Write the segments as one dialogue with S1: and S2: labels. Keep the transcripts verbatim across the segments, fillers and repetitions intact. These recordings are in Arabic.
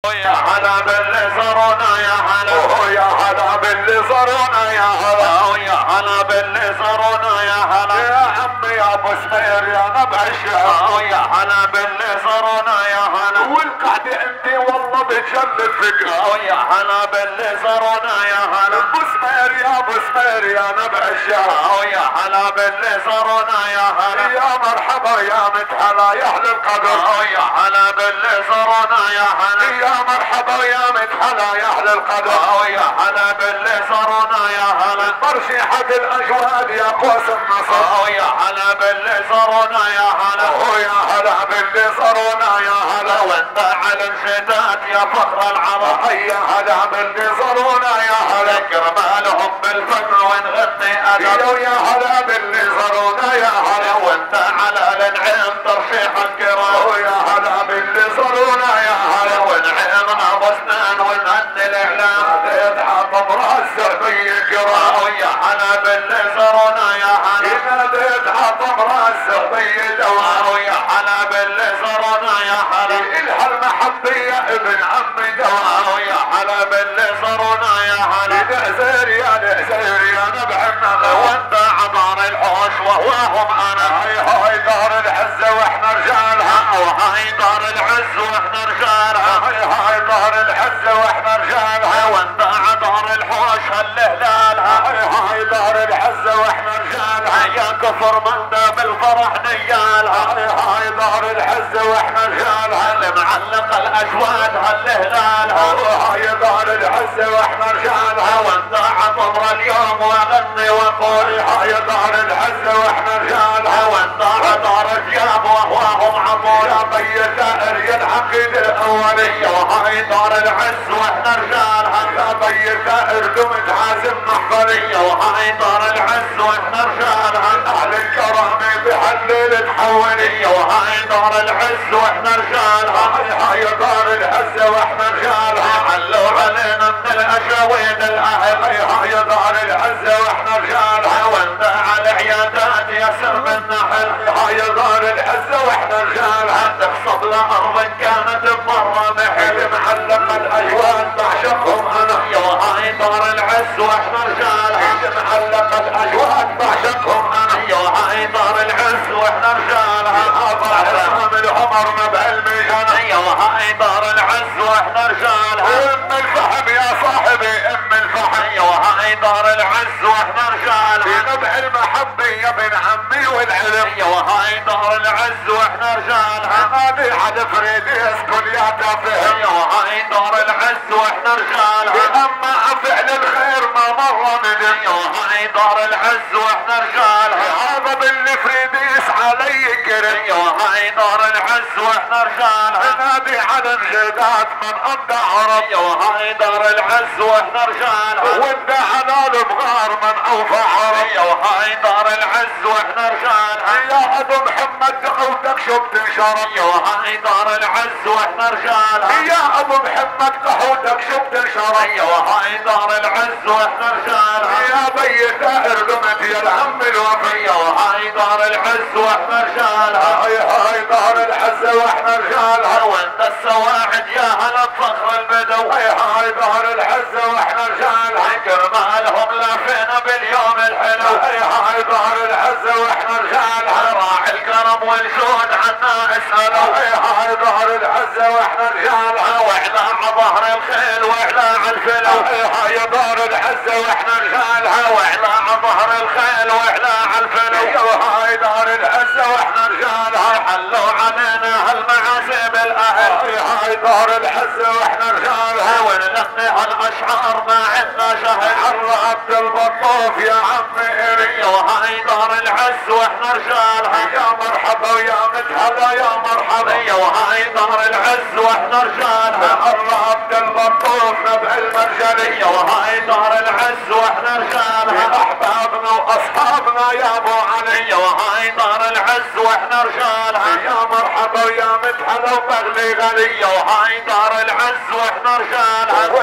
S1: يا هلا باللي زارونا يا هلا، يا هلا باللي زارونا يا هلا، يا هلا باللي زارونا يا هلا، يا عمي يا ابو سمير يا نبع الشعر، يا هلا باللي زارونا يا هلا، والقعده عندي والله بتجلد فكره، يا هلا باللي زارونا يا هلا، ابو سمير يا ابو سمير يا نبع الشعر، يا هلا باللي زارونا يا هلا، يا مرحبا يا متهلا يا اهل القدر، يا هلا باللي زارونا يا هلا، يا مرحبا يا متهلا يا اهل القدر، يا هلا باللي زارونا يا هلا، مرشحة الاجواد يا قوس النصر، يا هلا باللي زارونا يا هلا، يا هلا باللي زارونا يا هلا، وانت على الشتات يا فخر العرب، يا هلا باللي زارونا يا هلا، كرمالهم بالفن ونغني ادب، يا هلا باللي زارونا يا هلا، وانت على الانعام ترشيح الكرام، يا هلا باللي زارونا يا هلا، ونعمنا بستان ونهني الاعلام، يتحطم راس بي الكرام، يا هلا باللي زارونا يا هلا، يتحطم راس بي دوار، يا هلا باللي زارونا يا هلا، الها المحبية ابن عمي دوار، يا هلا باللي زارونا يا هلا، العزير يا العزير يا نبع النغم، وانت عبر الحوش وهواهم انا، هاي هاي دار العزة واحنا رجالها، وهاي دار العز واحنا رجالها، هاي هاي دار العزة واحنا رجالها، وانت عبر الحوش هالهلالها، هاي هاي دار العزة واحنا رجالها، يا كفر من دام الفرح نيالها، هاي هاي دار العزة واحنا رجالها، المعلق الاجواد هالهلالها، وهاي دار العزة واحنا رجالها، وانت عطمر اليوم واغني واقول، هاي دار العزة واحنا رجالها، وانت عطار الجاب وهواهم عطول، يا بي ثائر يا العقيدة الاولية، وهاي دار العز واحنا رجالها، يا بي ثائر دمت عازم محضرية، وهاي دار العز واحنا رجالها، اهل الكرامة بهالليل تحولية، وهاي دار العز واحنا رجالها، هاي دار العز واحنا رجالها، حلوا علينا من الاشاويد الاهل، هاي دار العز واحنا رجالها، وانت على عيادات يا سرب النحل، هاي دار العز واحنا رجالها، تخصب لارض كانت بمرة محل، معلم الاجواد بعشقهم انا، وهاي دار العز واحنا رجالها، معلم الاجواد بعشقهم انا، وهاي دار العز واحنا رجالها، ابا حسام العمر نبع الميجان، وهاي دار العز واحنا رجالها، ام الفحم يا صاحبي ام الفحم، وهاي دار العز واحنا رجالها، نبع المحبة يا ابن عمي والعلم، وهاي دار العز واحنا رجالها، نادي على فريدي اسكن يا تافه، وهاي دار العز واحنا رجالها، اما فعل الخير ما مر ندم، وهاي دار العز واحنا رجالها، هذا باللي فريدي يسعى لي كرم، وهاي دار العز واحنا رجالها، نادي على الجداد من انت عرب، وهاي دار العز واحنا رجالها، وانت على البغار من اوفى عرب، وهاي دار العز واحنا رجالها، يا ابو محمد قحوتك شو بتنشرب، وهاي دار العز واحنا رجالها، يا ابو محمد قحوتك شو بتنشرب، وهاي دار العز واحنا رجالها، يا بي ثائر دمت يا العم الوفي، وهاي دار العز واحنا رجالها، هاي هاي دار العز واحنا رجالها، وانت السواعد يا هلا بفخر البدو، هاي هاي دار العز واحنا رجالها، كرمالهم لافينا باليوم الحلو، هاي هاي دار العز واحنا رجالها، راعي الكرم والجود عنا اسألوا، هاي هاي دار العز واحنا رجالها، واعلى ظهر الخيل واعلى الفلو، هاي هاي دار العز واحنا رجالها، واعلى ظهر الخيل واعلى الفلو، هاي دار العز واحنا رجالها، حلوا علينا هالمعازيم الاهل، هاي هاي دار العز واحنا رجالها، ونغني هالاشعار ما عندنا شهر، عر عبد البطوف يا عمي إلي، وهاي دار العز واحنا رجالها، يا مرحبا ويا متهلا يا مرحبا، وهاي دار العز واحنا رجالها، عر عبد البطوف نبع المرجلية، وهاي دار العز واحنا رجالها، احبابنا واصحابنا يا ابو علي، وهاي دار العز واحنا رجالها، يا مرحبا ويا متهلا وبغلي غنية، وهاي دار العز واحنا رجالها، والعافية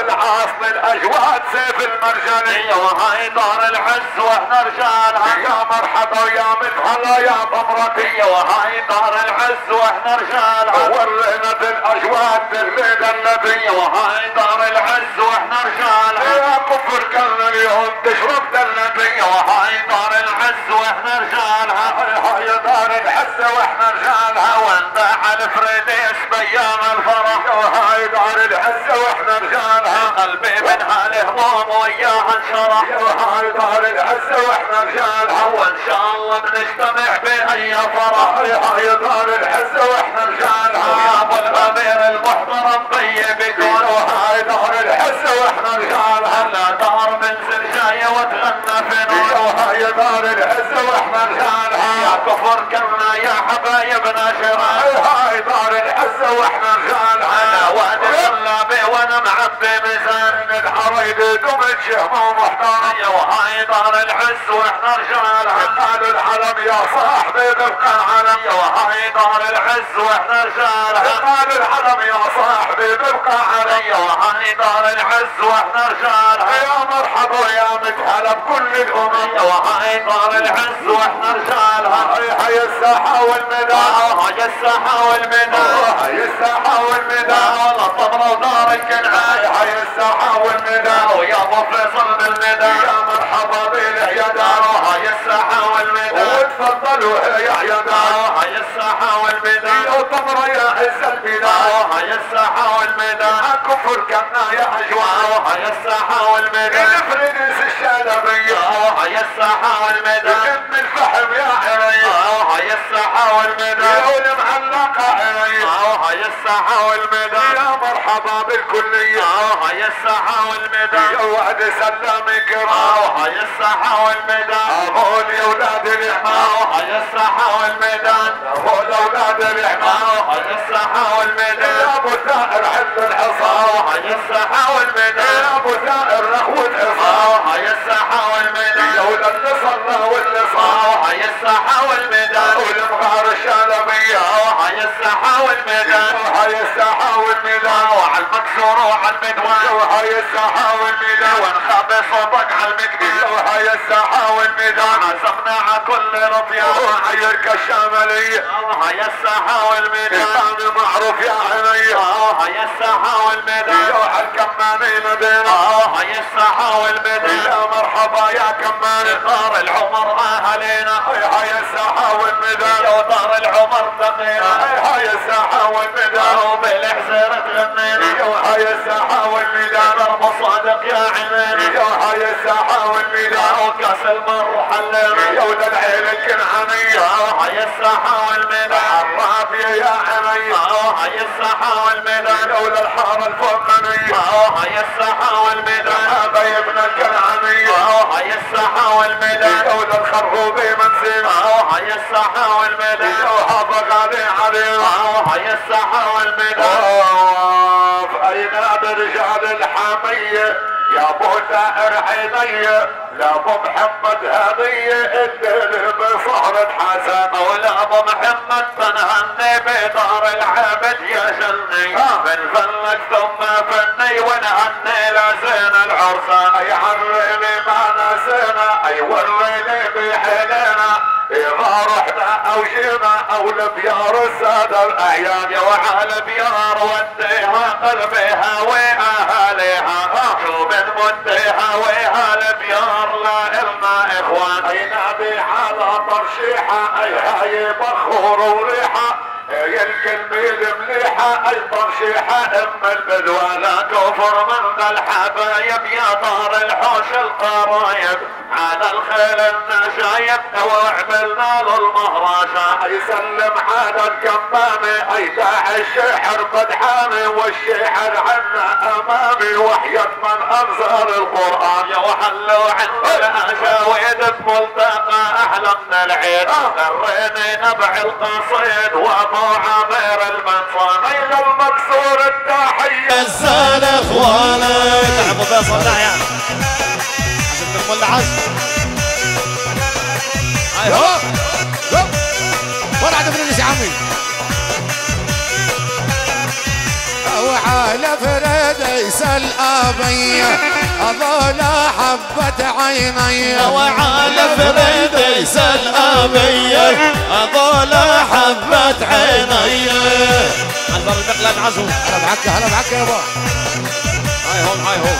S1: اصل الاجواد سيف المرجانية وهاي دار العز واحنا رجالها يا مرحبا ويا متهلا يا ضمرتي وهاي دار العز واحنا رجالها ورينا الاجواد بالبيت النبي وهاي دار العز واحنا رجالها يا كفر كلنا اليوم تشرب النبي وهاي دار العز واحنا رجالها هاي دار العز واحنا رجالها وندع الفريديس بيام الفرح وهاي دار العز واحنا رجالها قلبي من هالهموم وياها انشرح وهاي دار العز واحنا رجالها وان شاء الله بنجتمع باي فرح هاي دار العز واحنا رجالها يا ابو الامير المحترم طيب يكون وهاي دار العز واحنا رجالها لا دار منزل جايه وتغنى في نور وهاي دار العز واحنا رجالها يا كفر كلنا يا حبايبنا شرار هاي دار العز واحنا رجالها انا وادي صلابي وانا معبي ميزان الحريد دمج شهم محترم وهاي دار العز واحنا رجالها قالوا العلم يا صاحبي ببقى علم وهاي دار العز واحنا رجالها قالوا العلم يا صاحبي ببقى علم وهاي دار العز واحنا رجالها يا مرحبا يا متهلا بكل الامم وهاي دار العز واحنا رجالها هاي الساحه والميدان هاي الساحه والميدان هاي الساحه والميدان والله الطبره ودار الكنعان هاي الساحه والميدان ويا ابو فيصل بالميدان يا مرحبا بالعيادان هاي الساحه والميدان وتفضلوا يا عيادان هاي الساحه والميدان وطبره يا عز البلاد هاي الساحه والميدان كفر كنا يا اجوان هاي الساحه والميدان الفريديس الشلبيه هاي الساحه والميدان ام الفحم يا عريس هاي الساحه والميدان والمعلقه عريس هاي الساحه والميدان يا مرحبا بالكليه هاي الساحه والميدان يا وعد سلامي كرام هاي الساحه والميدان ابو الاولاد الحمام هاي الساحه والميدان ابو الاولاد الحمام هاي الساحه والميدان يا ابو ثائر عند الحصان هاي الساحه والميدان يا ابو ثائر نحو الحصان هاي الساحه والميدان يا ولد اللي صلى واللي صار هاي الساحه والميدان والمغار الشلبيه هاي الساحه والميدان هاي الساحه والميدان وعلى المكسور وعلى المدوان وهاي الساحه والميدان ونخبي صوتك على المكدي وهاي الساحه والميدان عزمنا على كل رضيان وعيرك الشماليه وهاي الساحه والميدان كان معروف يا عيني هاي الساحه والميدان يا الكماني مدينه هاي الساحه والميدان يا مرحبا يا كماني دار العمر اهلينا هاي الساحه والميدان يا دار العمر تقينا هاي الساحه والميدان وبالحزير تغنينا هاي الساحه والميدان ضرب صادق يا عينينا يا هاي الساحه والميدان وكاس المر حلينا يا ولد العين الكنعانيه هاي الساحه والميدان الرافيه يا عيني هاي الساحه والميدان يا ولد الحاره الفوقانيه هاي الساحه والميدان حبايبنا الكنعانيه هاي الساحه والميدان يا ولد الخربوبي منسيب هاي الساحه والميدان يا حبا غالي علينا هاي الساحه والميدان اين رجال الحاميه يا ابو ثائر عيني لا ابو محمد هديه الليل بصهرة حسن ولا ابو محمد فنهني بدار العبد يا جني من فنك ثم فني ونهني لزين العرسان اي عريني ما نسينا اي وريني بحيلنا إذا رحنا أو جينا أو لبيار السادة الأعيان يا وعلى بيار وديها قلبيها وأهاليها شو من مديها ويها لبيار لا إلنا إخوان أي نبي على ترشيحة أي هاي بخور وريحة يلقى الميل مليحة أي ترشيحة أم البدوى لا كفر من الحبايب يا دار الحوش القرايب على الخيل النشايب وعملنا له المهرجان يسلم على الكمامي اي داعي الشحر بدحامي والشحر عنا امامي وحياة من انزل القران يا وحلو عند الاشاويد بملتقى احلى من العيد غريني نبع القصيد وابو عامر المنصان الى المكسور التحيه
S2: الزان اخوانك ابو فيصل داعي عشان تكمل العزم هاي هو هو ولا عاد فريديس يا عمي وعلى فريديس
S3: ليس الآبية أظل حبة عيني
S2: وعلى فريديس الآبية أظل حبة عيني. عذر المقلد عزو.
S3: هلا بعكا هلا بعكا يابا.
S2: هاي هون هاي هون.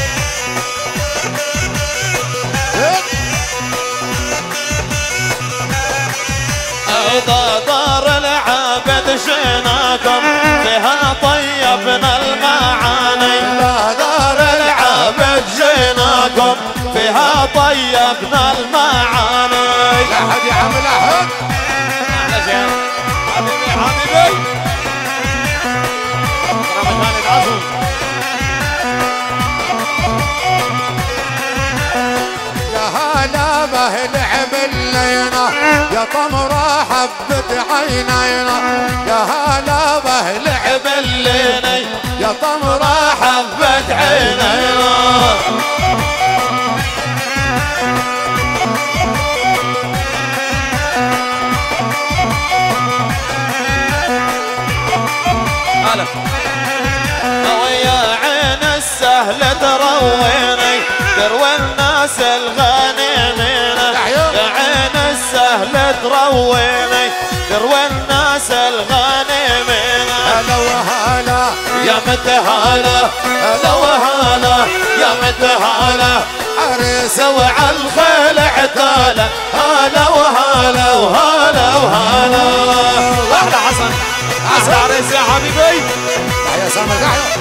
S2: إذا دار العابد شيناكم فيها طيبنا المعاني.
S3: لا دار
S2: العابد جيناكم فيها طيبنا المعاني.
S3: لا حد يعمل أحد.
S2: أحلى زين. حبيبي حبيبي. ترى مكانك عزو.
S3: يا هلا بهل عملينا يا طمرة حبة عينينا. يا هلا بهل
S2: عملينا
S3: يا طمرة
S2: حبة عينينا. هلا ويا عين السهل ترويني تروي الناس الغانمين. يا عين السهل ترويني تروي الناس الغانمين.
S3: هلا وهلا
S2: يا متهالة هلا وهلا يا متهالة
S3: عريس
S2: وعلى الخيل عتالة. هلا وهلا وهلا وهلا. أحلى حسن أحلى عريس يا حبيبي.
S3: يا سامر تحيا.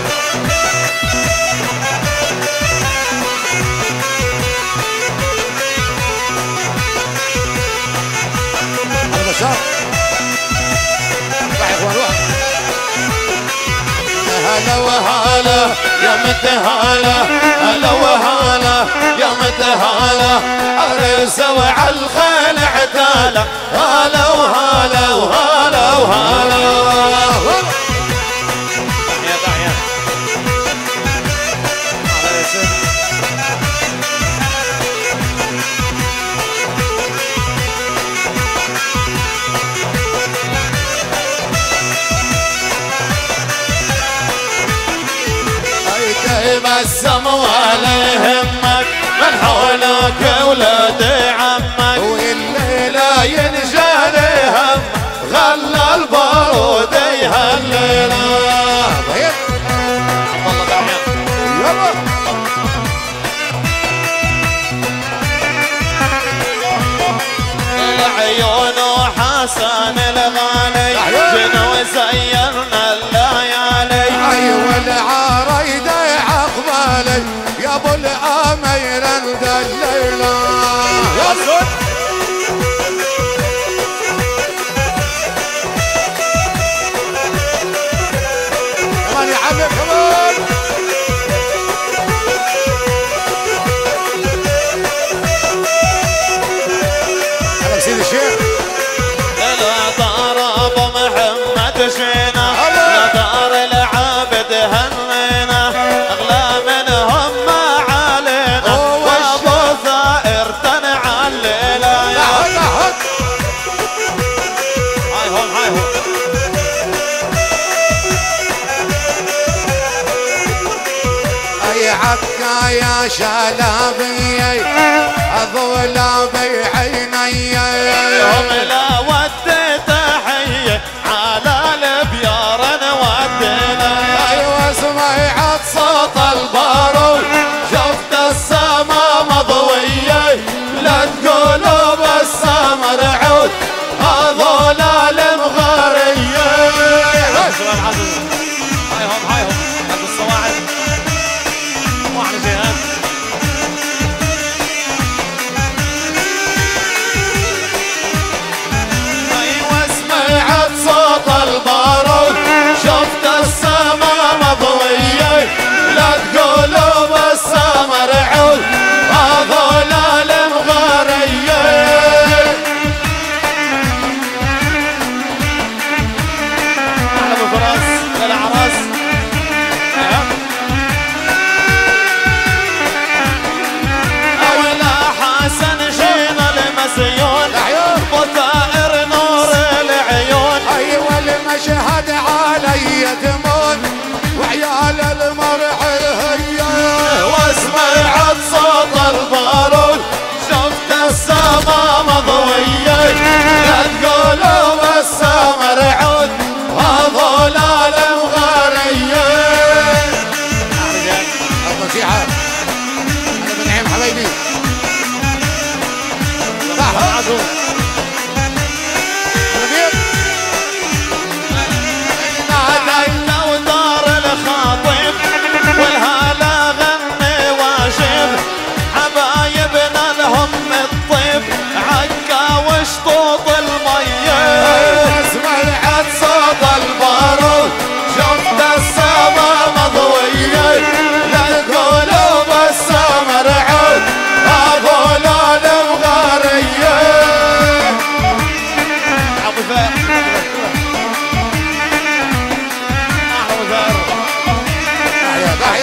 S3: هلا بشار. روح يا اخوان روح.
S2: هلا وهلا يا متهالة هلا وهلا يا متهالة عريس وعلى الخيل عتالة. هلا وهلا وهلا وهلا. تحية تحية. يبسم ولا يهمك من حولك ولاد عمك.
S3: والليلة
S2: ينجال هم غلى البارود يهلنا. والله دعيان
S3: يلا
S2: العيون وحسن الغالي جنو زيرنا الليالي.
S3: ايوه العرايدة عقبالي يا ابو الامير انت الليلة.
S2: يا صوت
S3: كمان يا عمي كمان. هلا سيدي الشيخ.
S2: لا دار ابو محمد شينا لا دار العابد هنينا. اغلى منهم ما علينا وابو ثائر تنعى الليله.
S3: هاي
S2: هون هاي هون.
S3: اي عكا يا شلابي اظل بعيني.
S2: يوم لا ودي تحيه على البيار نودينا.
S3: ايوه سمعت
S2: صوت البارود شفت السما مضويه. لا تقولوا بالسمر عود هذول المغاريه. هاي هون هاي هون هات الصواعد مو على جهاد.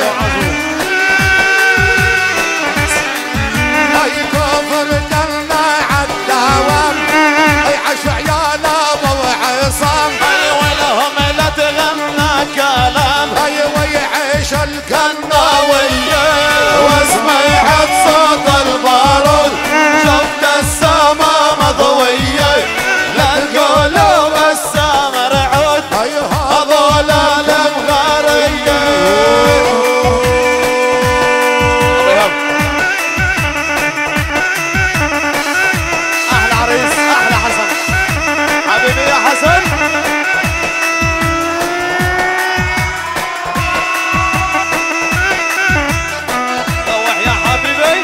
S2: عاشوا عاشوا
S3: هاي كفر دمنا عالدوام هاي عاشوا عيال ابو عصام
S2: ايوه لهم لا تغنى كلام
S3: هاي ويعيش القناوية
S2: وسمعت صوت البارود شفت السما مضوية للقلوب السمر عود هذول المغارية احلى عريس احلى حسن حبيبي يا حسن روح يا حبيبي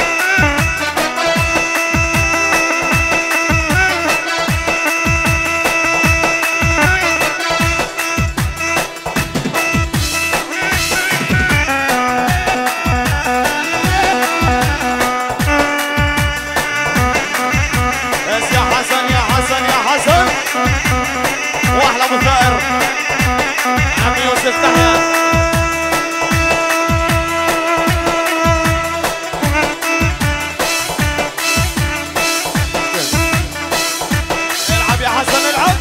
S2: بس يا حسن يا حسن يا حسن واحلى ابو ثائر عمي يوسف تحيا العب يا حسن العب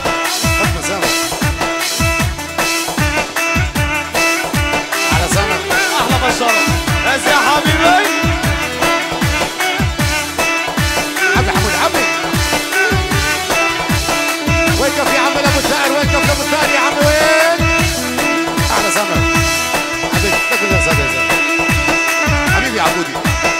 S3: على سنة
S2: احلى بشره بس يا حبيبي
S3: عبي حمود عبي وقف يا عم ابو الثائر وقف ابو الثائر يا عم وين احلى سنة حبيبي تاكل يا زاد يا زاد حبيبي يا عبودي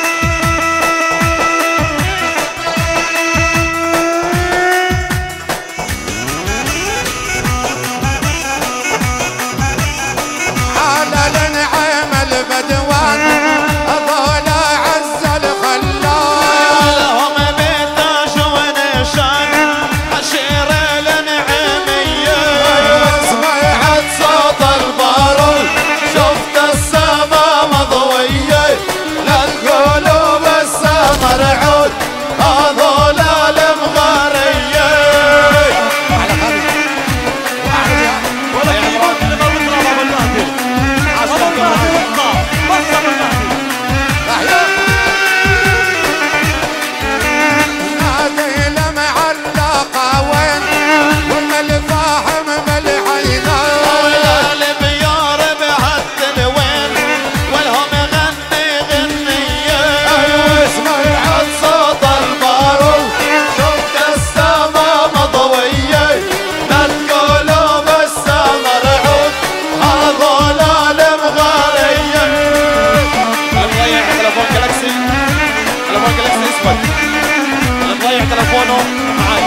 S3: على النعيم البدوان هذول عز الخلان
S2: لهم بيتاش ونشان عشير النعيمية
S3: سمعت
S2: صوت البارود شفت السما مضوية للقلوب السمر عود هذول المغارية
S3: على خالد واحد يا
S2: ولا يا عمران اللي ما بطلع ما بالمهدي عشان كمان بطلع بالمهدي
S3: تحية نادي المعلقة وين وما الفاحم بالعينين
S2: البيار بهالتلوين والهم غني غنية
S3: سمعت
S2: صوت البارود شفت السما مضوية للقلوب السمر عود هذول المغارية مضيع تلفون جلاكسي تلفون جلاكسي اسود مضيع تلفونه معاي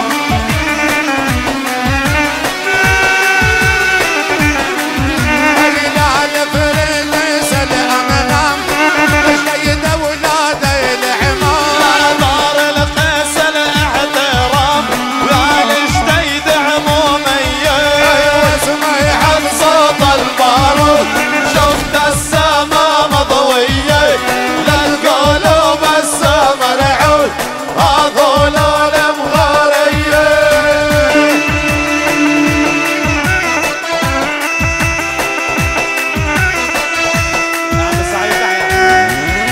S3: هلال فرنس الأمنام جيد أولاد العمام
S2: لا دار القيس الاحترام والجديد عمومية
S3: سمعت
S2: صوت البارود شفت السما مضوية للقلوب السمر عود هذول المغارية عم سعيد تحيا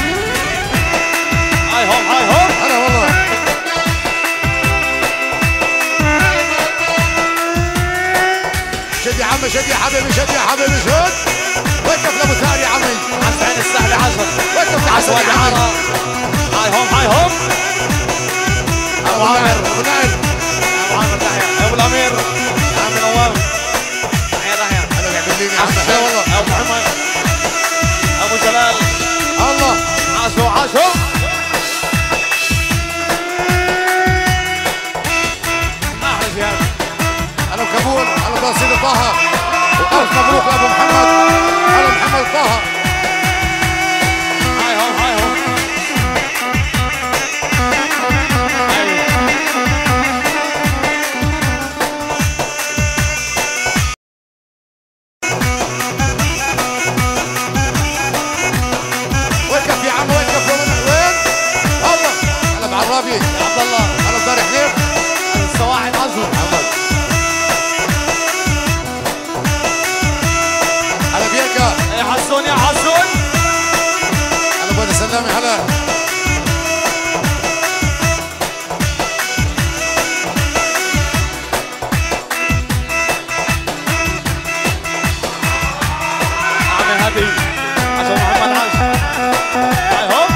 S2: هاي هوم هاي هوم
S3: هلا والله شد يا عمي شد يا حبيبي شد يا حبيبي شد وقف لابو ثاني يا عمي
S2: عسعين السهل عشر
S3: وقف
S2: عسوى
S3: لحسن يا عمي
S2: دعارة هاي هوم هاي هوم
S3: ابو عامر ابو نايل
S2: ابو عامر تحيا ابو الامير عم نواف تحيا تحيا
S3: هلا يا بليني يا عم هلا والله
S2: ابو محمد ابو جلال
S3: الله
S2: عاشوا عاشوا احلى جهاز
S3: هلا وكابول هلا بسيط طه والف مبروك لابو محمد هلا محمد طه
S2: هاي هوم هاي هوم
S3: وقف يا عم وقف وين وين الله هلا بعرابي
S2: يا عبد الله
S3: هلا بدار حنيف
S2: السواحل عزم
S3: محمد هلا بيركا
S2: يا حسون
S3: سامي هلا.
S2: عمي هادي عشان محمد عاش. هاي هو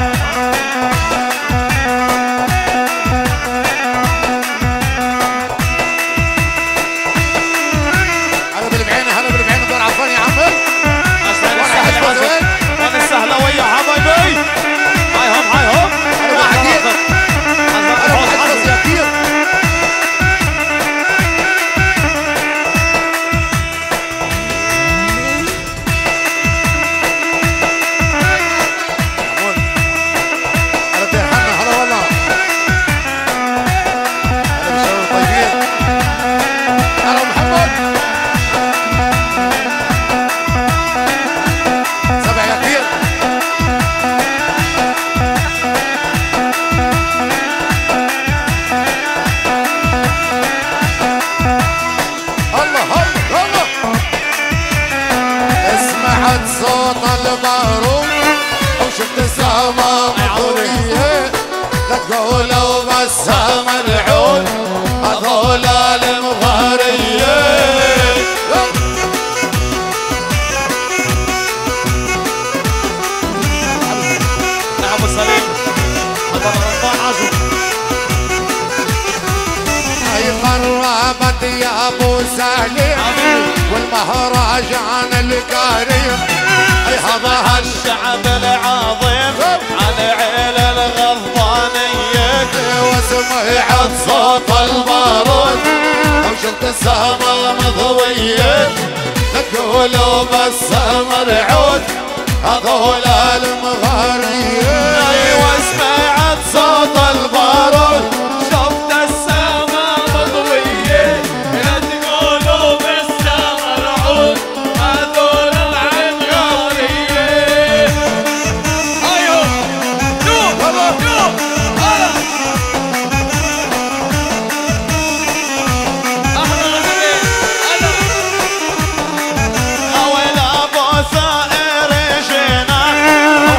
S3: هلا بالبعين هلا بالبعين دور عفان يا عمي.
S2: وانا السهلة ويا حبايبي. هاي هم هاي هم.
S3: انا واحد انا واحد يا كثير. صوت البارود وشفت السما مضوية لا تقولوا بس مرعود هذول المغارية.
S2: نعم السليم هذا رمضان عاشور.
S3: هاي قربت يا ابو سليم والمهرجان الكريم
S2: هذا الشعب العظيم على عيل الغضبانية
S3: وسمعت
S2: صوت البارود وشفت السما مضوية تقولوا بس مرعود هذول المغارية. ايوه سمعت صوت البارود شفت السما مضوية لا تقولوا بس مرعود هذول العنقارية. ايوه شوف شوف هلا احنا غزلين هلا اويل ابو ثائر جينا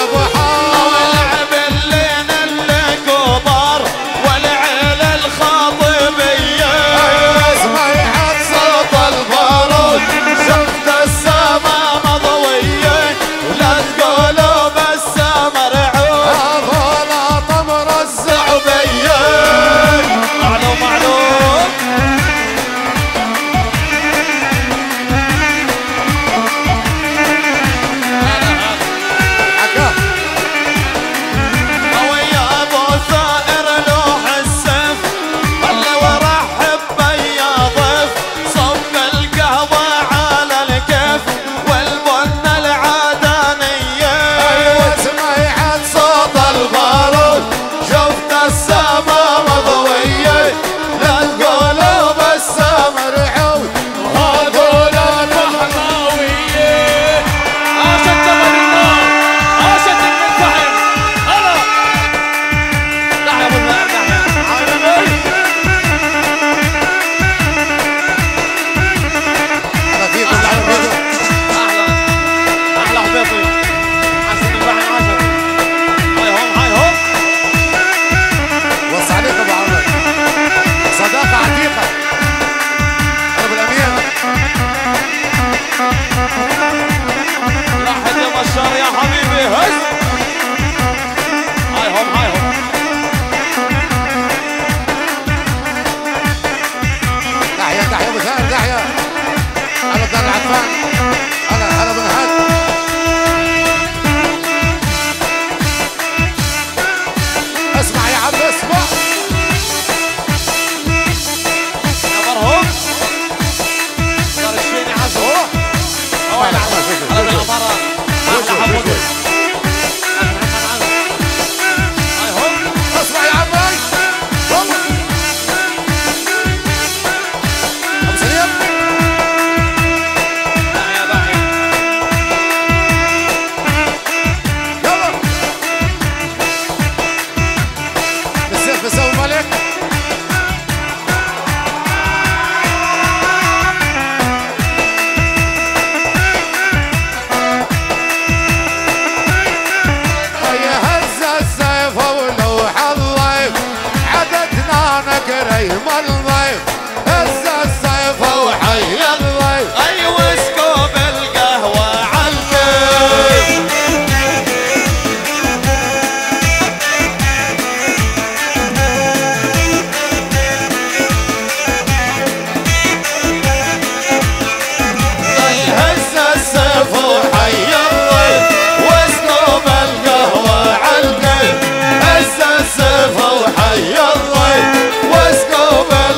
S3: ابو حار
S2: والعب اللين الكبار والعيل الخاطبية
S3: اسمع يحط
S2: صوت البارود شفت السما مضوية ولا تقولوا بس مرعوب
S3: هذولا طمر
S2: الزعبية معلوم معلوم
S3: حكاه
S2: ويا ابو ثائر لوح السيف خلي ورحب بيا ضيف صب القهوة على الكيف والبن العدنية
S3: اسمع يحط
S2: صوت البارود شفت السما مضوية لا تقولوا بس
S3: مرعوب
S2: هذول الفحماوية عاشت جبل النار عاشت المنفحم هلا دحيا ابو الهام دحيا
S3: على فيكم على فيكم
S2: احلى احلى حبيبي عاشت المنفحم عاشت هاي هوم هاي هوم
S3: وص عليك ابو عمر صداقة عتيقة ابو الامير
S2: راحت يا بشار يا حبيبي هز هاي هوم هاي هوم
S3: دحية دحية ابو ثائر دحية على دار العفان هلا هلا بن هاد اسمع يا عم اسمع
S2: يا مرهوم صار الشيني عزو
S3: ما يلعب فيكم
S2: على بالعمارة أحلى حمودي هاي هوم
S3: اسمع يا عمي والله ابو سليم
S2: دحيا دحيا
S3: يلا بالسيف بسوي ملك يا هز السيف ولوح الضيف عددنا نكريم الضيف هز السيف وحي الضيف
S2: أيوة اسكوب القهوة عالكيف هز السيف وحي الضيف واسكوب القهوة عالكيف هز السيف وحي الضيف واسكوب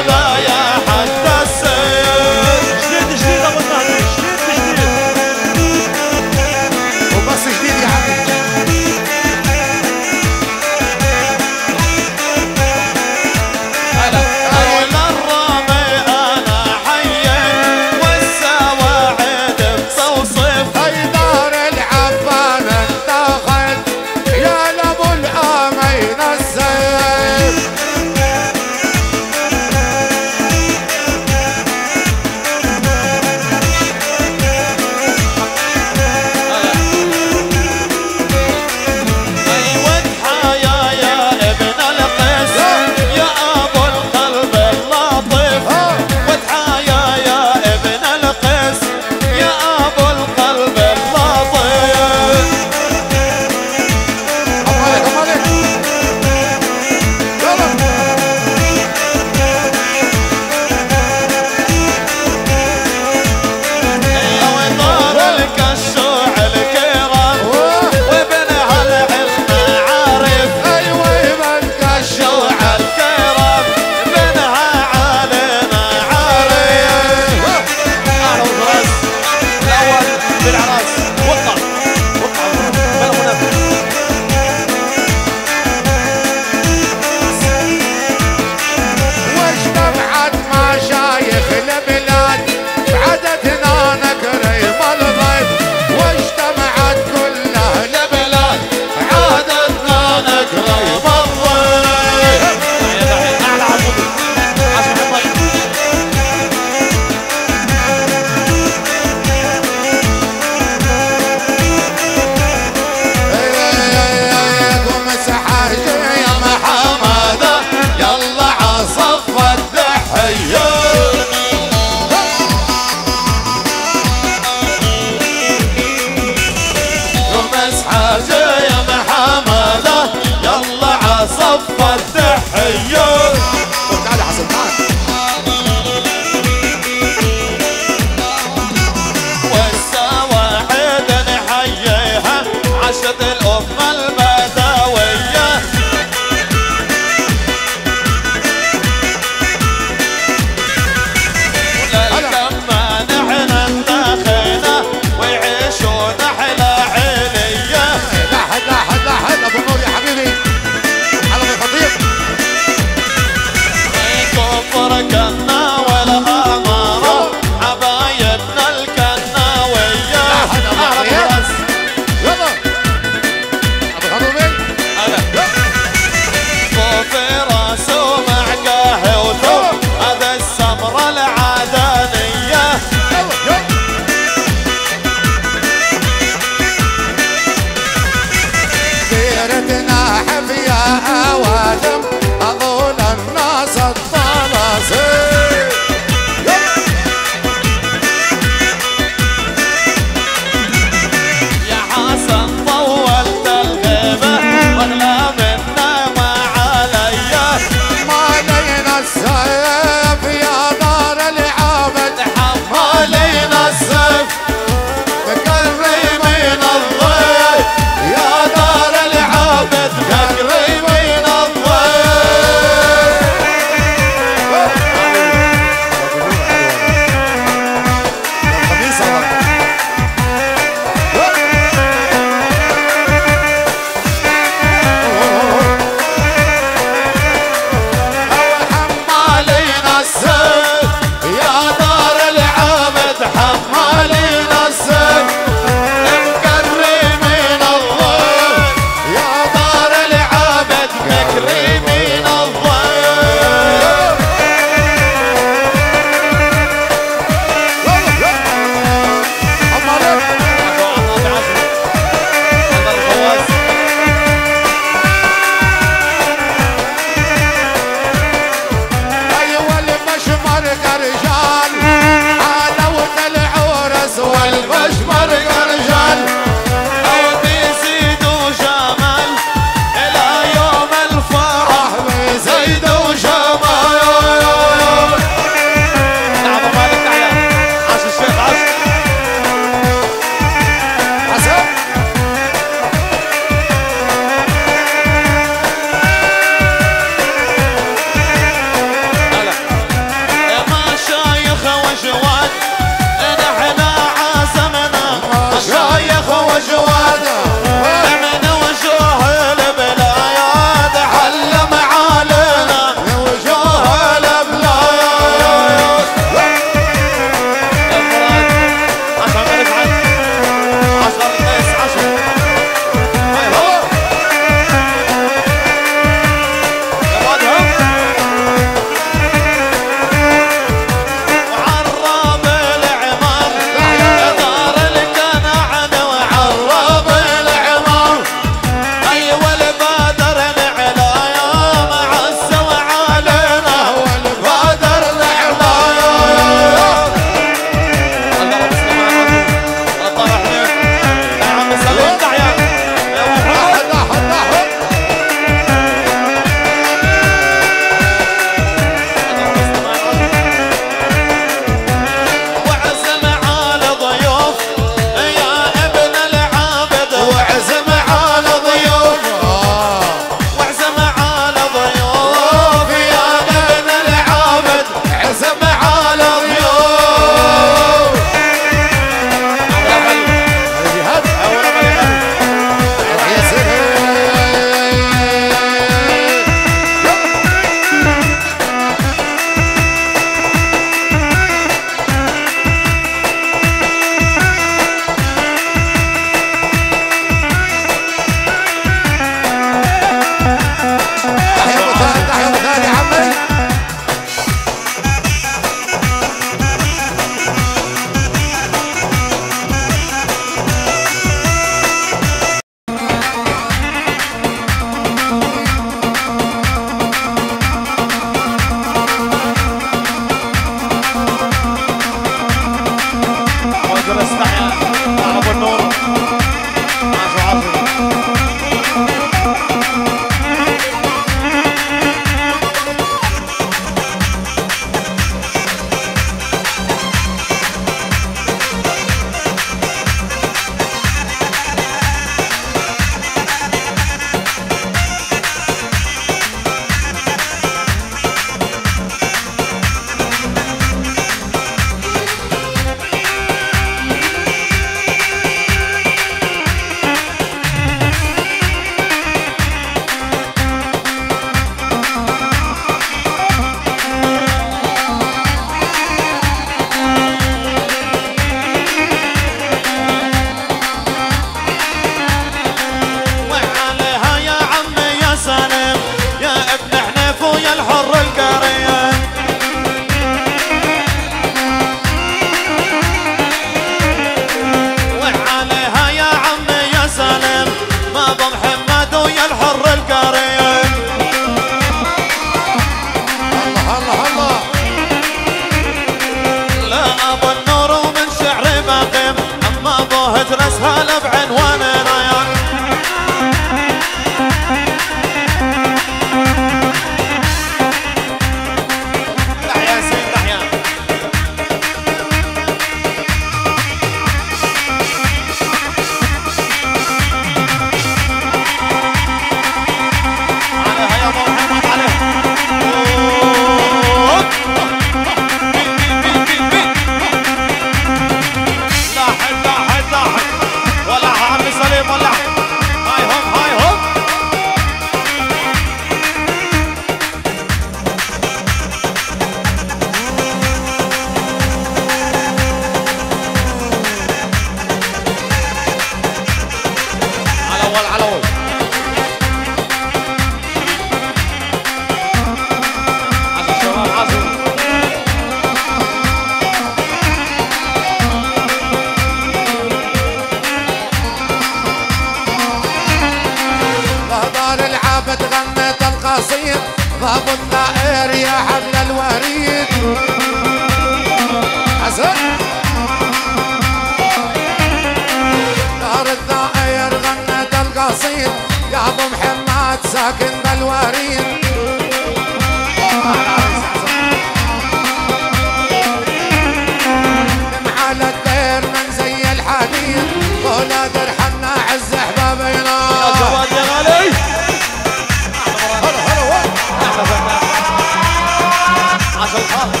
S2: عشان خالص.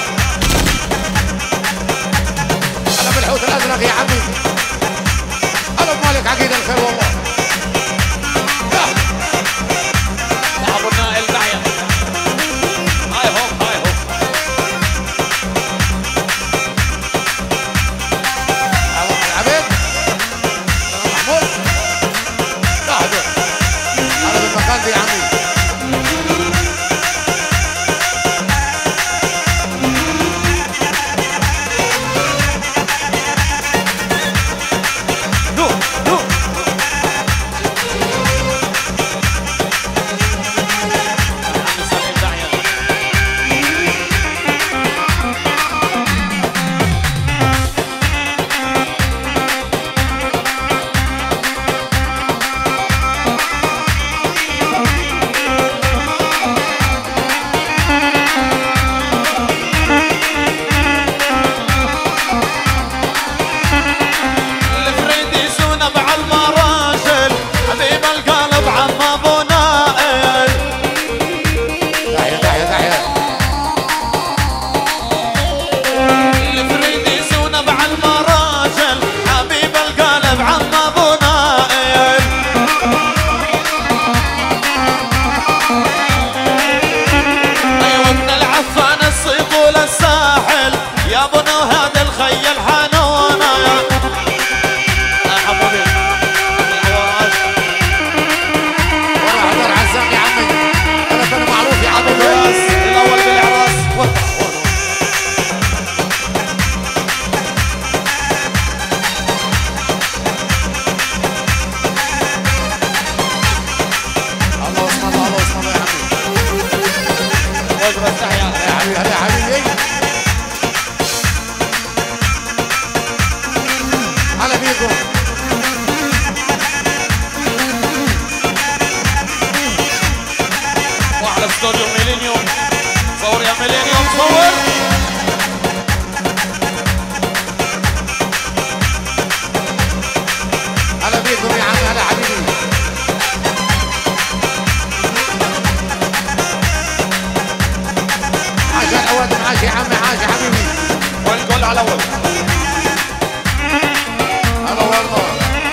S3: هلا بالحوت الازرق يا عمي. هلا بمالك عقيد الخير والله.
S2: ابو النائل دعية. هاي هوب هاي هوب.
S3: العبيد محمود. لحظة. هلا بالمكان دي يا عمي.
S2: استوديو ميلينيوم. صور يا ميلينيوم صور.
S3: هلا بيكم يا عمي. هلا حبيبي. عاش الاوادم. عاش يا عمي. عاش يا حبيبي.
S2: والكل على اول.
S3: هلا والله.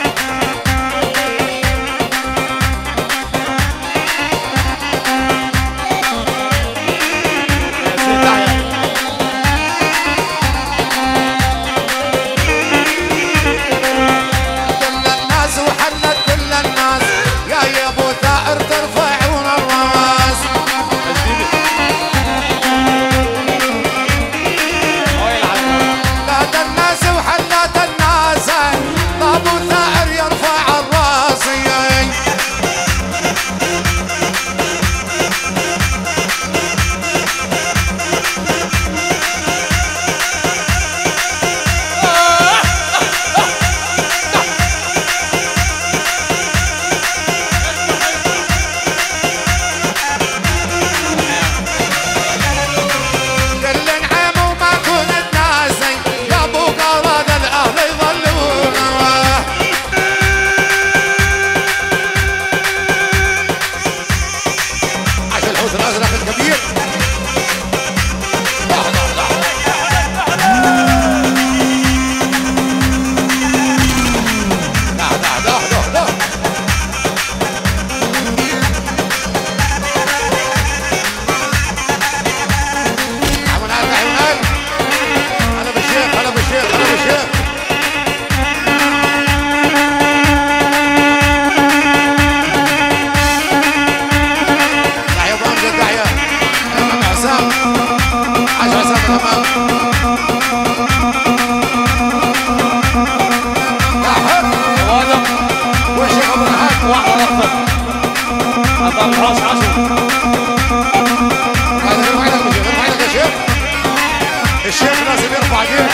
S3: الشيخ لازم يرفع ايديه.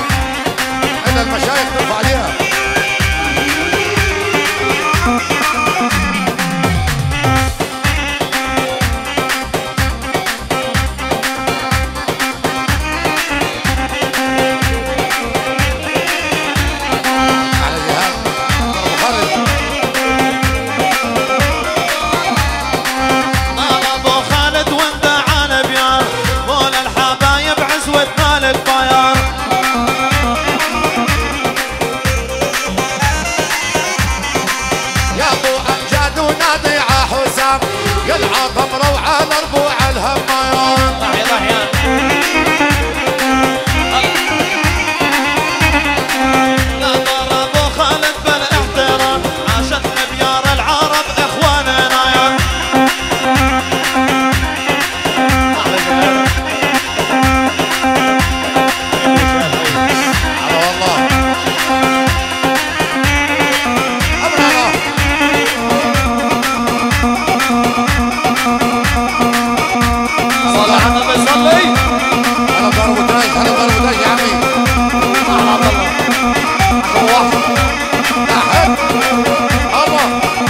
S3: الا المشايخ ترفع ايديها.
S2: ابو خالد وانت على بيار مول الحبايب
S3: العطمرة وعلى ربوع الهمايان
S2: ضحية ضحية لا ضربوا خالد بالاحترام عاشت نبيار العرب اخواننا يا
S3: على والله أمر الله
S2: صلى على النبي صلي
S3: أنا ضرب وتاج أنا ضرب وتاج يا عمي
S2: على عبد الله
S3: الله أحد الله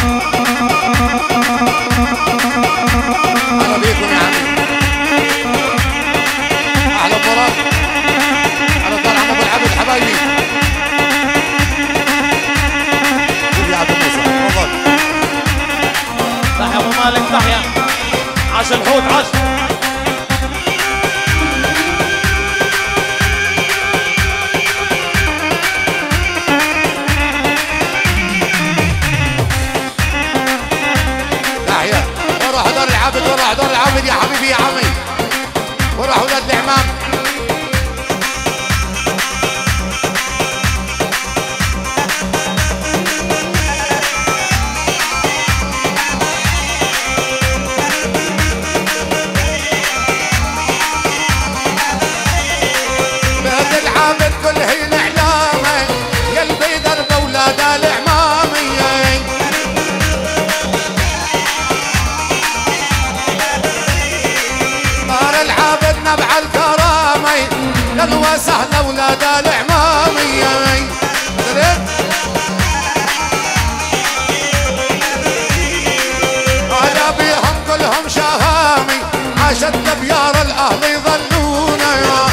S3: أهلا بيكم يا عمي أهلا مراد أنا طالع عم أبو العبد حبايبي قول يا عبد الموسى تفضل
S2: تحيا ابو مالك تحيا عاش الحوت عاش
S3: تحيا وراح دار العابد وراح دار العابد يا حبيبي يا عمي وراح ولاد العمام بيت العابد كل هي الاعلامي يا البيدر بولاد العمامي دار العابد نبع الكرامي يا وسهلا ولاد العمامي هذا بيهم كلهم شهامي عاشت بيار الاهل يظلونا يا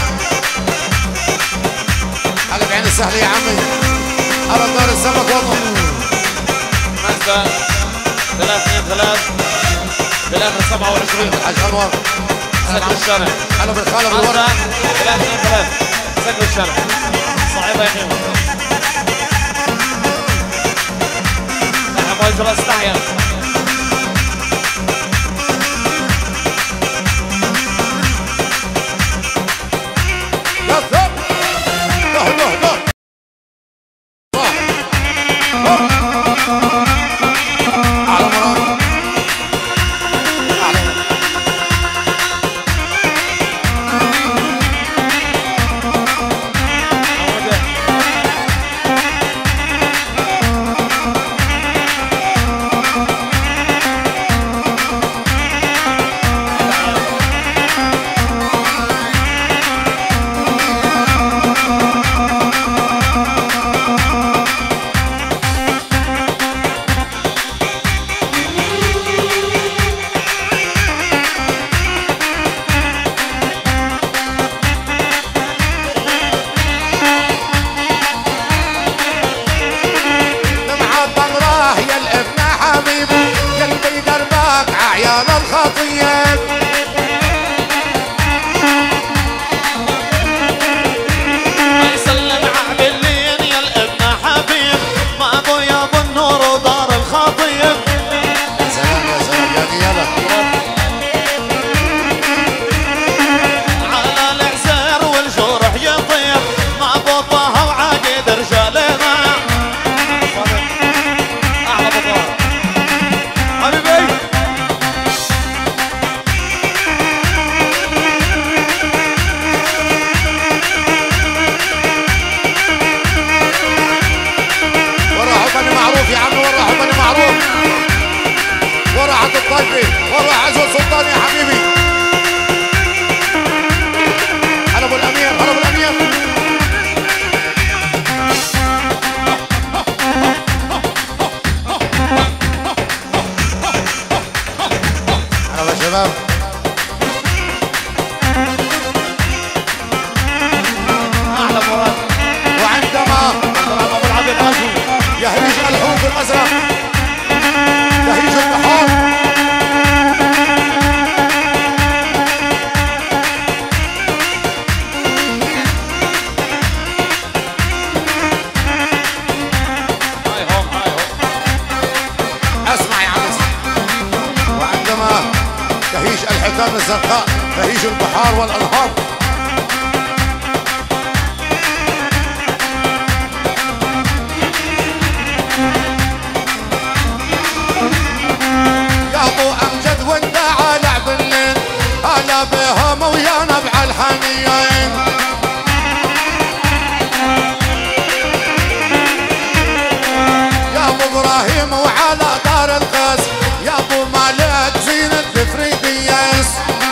S3: هلا بعين السهل يا عمي هلا دار السمك والله
S2: مازدا ثلاث اثنين ثلاث ثلاثة سبعة وعشرين
S3: حاج انور
S2: سكر الشارع
S3: هلا بالخاله
S2: مازدا
S3: بالورق
S2: ثلاث اثنين ثلاث سكر الشارع صعيبة يا اخي تحيا ابو الجراس تحيا
S3: يا ثب له له له على مراد على دمعة ضمراه يا الابن حبيبي يا اللي دربك عيال الخطيب
S2: يسلم عهد اللين يا الابن حبيب ما ابو يا ابو النور ودار الخطيب
S3: يا سلام يا سلام يا نيابة
S2: على العسير والجرح يطير ما ابو طه وعاقد رجالنا احلى ابو طه حبيبي
S3: زرقاء تهيج البحار والأنهار. يا أبو أمجد وانت على بالليل هلا بهم ويا نبع الحنين. يا أبو إبراهيم وعلى دار القاس يا أبو مالك زينة بفريديس.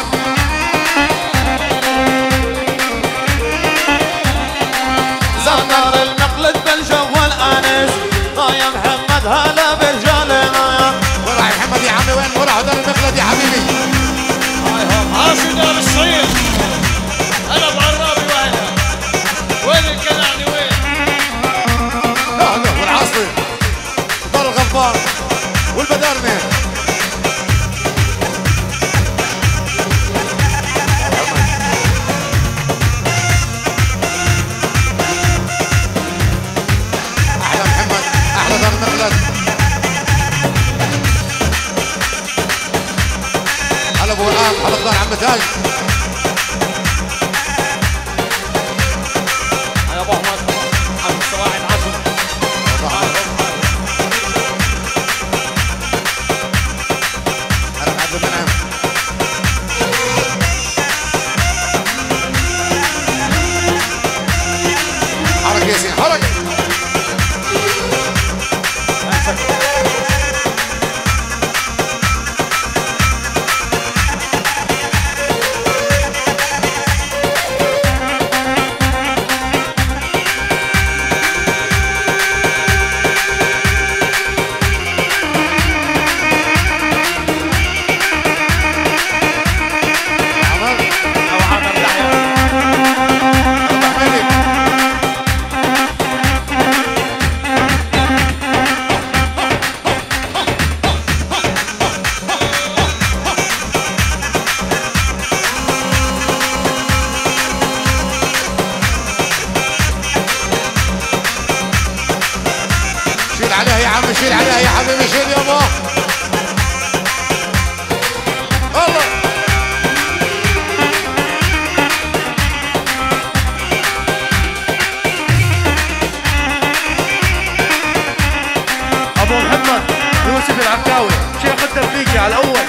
S2: زهر المقلد بالجو والانس يا محمد هلا برجالنا.
S3: وراعي محمد يا عمي وين ورا هذا المقلد يا حبيبي؟
S4: عاشنا بالصعيد انا بعرابي وينها وين الكناني وين؟
S3: اهلا والعصري دار الغفار والبدارنه. احلى محمد احلى دار المقلد. هلا ابو الان هلا دار عم تاج.
S4: يا ابو احمد عبد الصباح العصر
S3: هلا عبد المنعم. حركة ياسين حركة. شيل عليها يا عم شيل عليها يا حبيبي شيل يابا. الله
S2: ابو محمد يوسف العكاوي شيخ الترفيقي على الاول.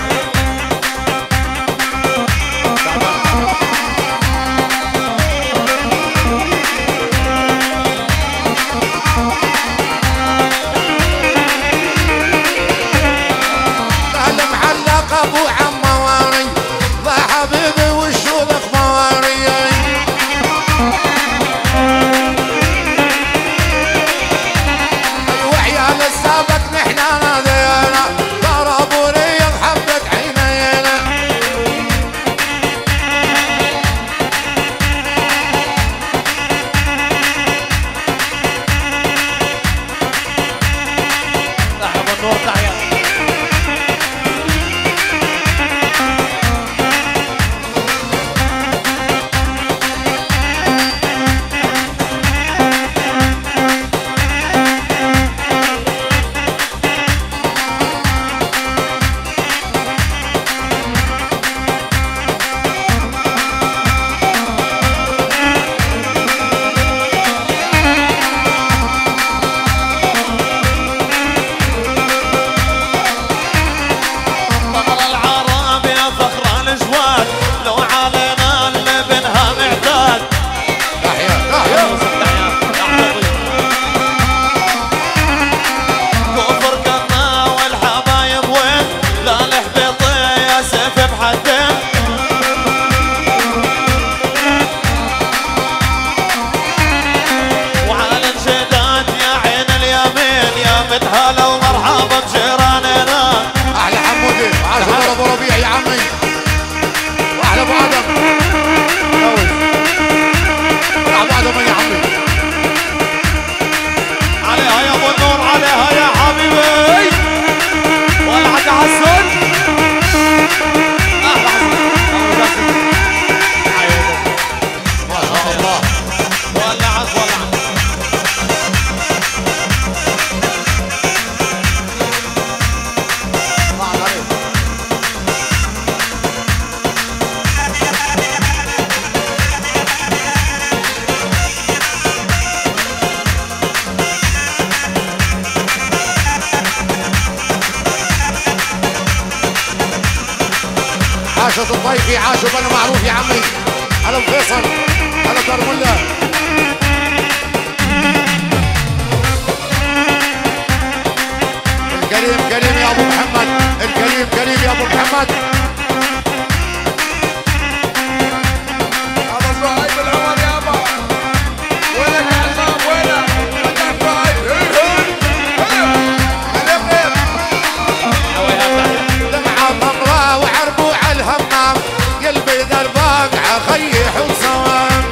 S3: عاشت الضيفي عاشوا بنا معروف يا عمي. هلا فيصل، هلا كرمله. الكريم كريم يا ابو محمد، الكريم كريم يا ابو محمد.
S1: هذا صهيب العمر يابا. وينك يا عصام وينك؟ مكان صهيب.
S3: دمعة حمراء وعربوع الهمام، قلبي درباق عخي حسام.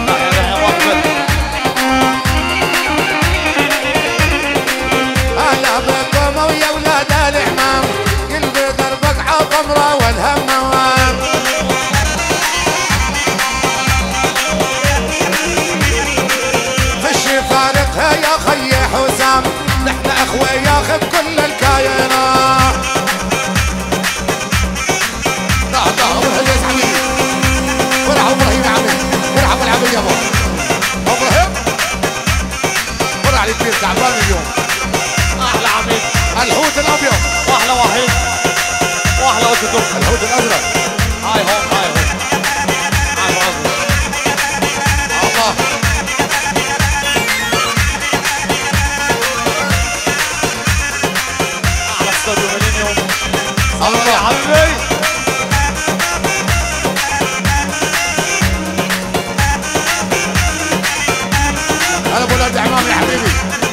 S3: هلا بكم ويا ولاد العمام، قلبي دربق عطمرة والهمام. خشي فارقها يا خي حسام، نحن اخويا خذ كل الكاينات. لا لا ابراهيم يا حبيبي، فرح ابراهيم يا عمي، فرح ابو العبد يا ابو ابراهيم، فرح علي كبير تعبان اليوم.
S2: احلى عميد،
S3: الحوت الابيض،
S2: واحلى وحيد، واحلى وتدق.
S3: الحوت الازرق.
S2: هاي هون هاي هون هاي هون.
S3: الله
S2: احلى استوديو ميلينيوم.
S3: الله
S2: يا حبيبي.
S3: هلا ابو ولاد عمام يا حبيبي.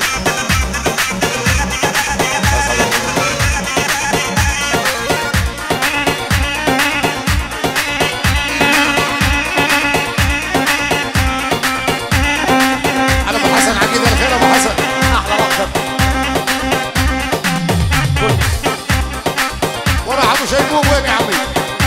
S3: هلا ابو حسن عقيد الخير ابو حسن.
S2: احلى مكتب.
S3: ورا ابو شيبوب وين يا عمي؟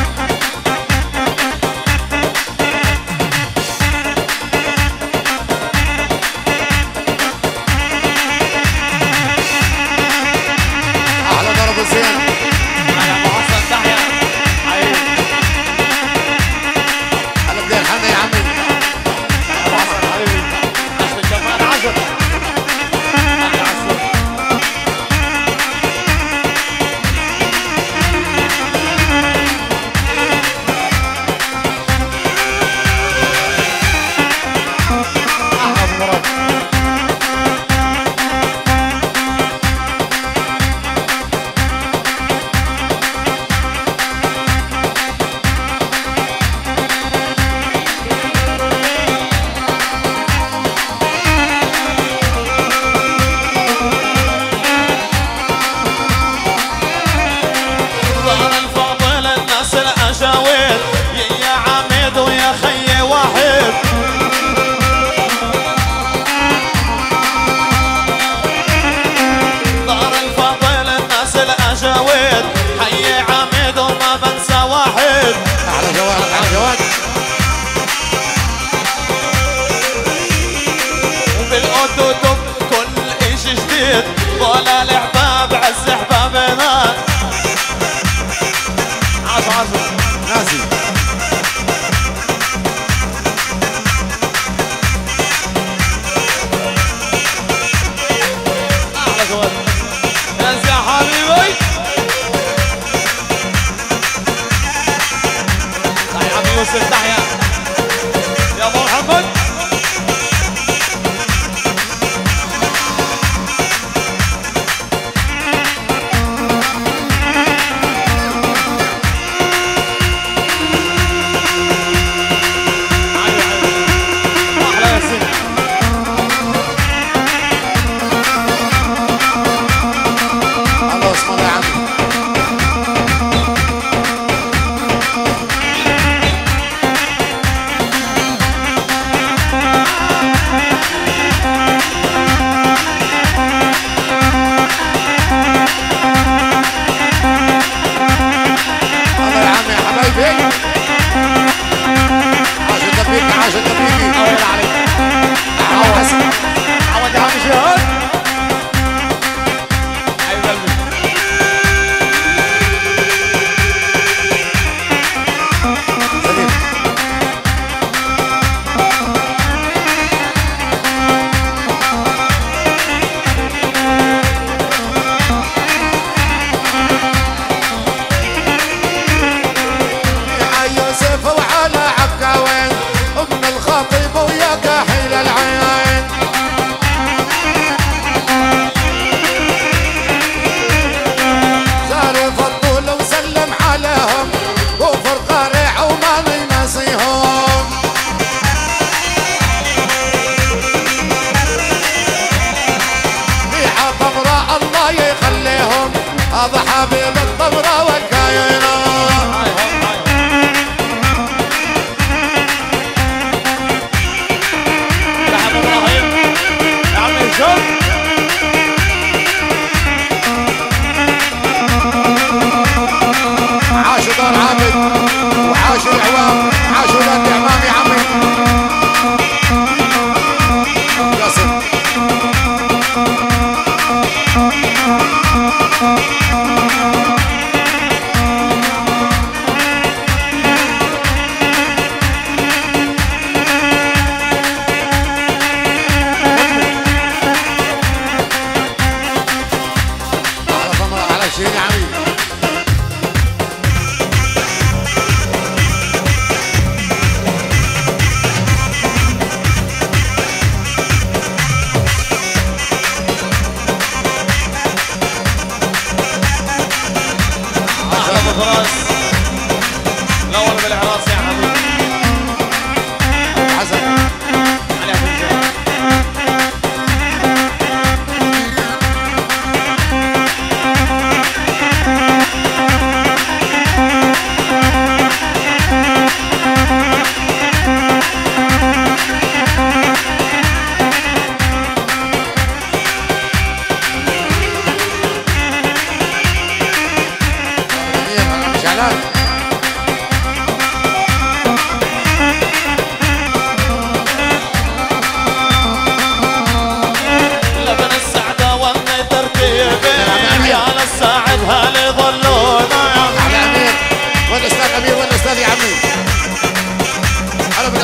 S3: احلى ضرب الزين.
S2: هلا ابو حسن تحيا. حبيبي
S3: هلا بدير حنا يا عمي.
S2: ابو حسن حبيبي. عشت الجمال عشر. احلى عسل. احلى ابو مراد. ظهر الفاضل الناس الأجاويد، يا عميد ويا خي واحد. ظهر الفاضل الناس الأجاويد، حي عميد وما بنسى واحد.
S3: احلى جواد، احلى جواد.
S2: وبالأوتوتوب كل إشي جديد، ولا الأحباب عز أحبابنا. عزو عزو
S3: نازي.
S2: احلى جواد. ناس يا حبيبي. تحيا عمي يوسف، تحيا يا ابو محمد.